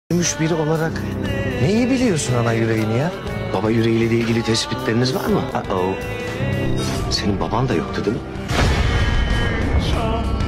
Gümüş biri olarak neyi biliyorsun ana yüreğini ya? Baba yüreğiyle ilgili tespitleriniz var mı? Senin baban da yoktu değil mi?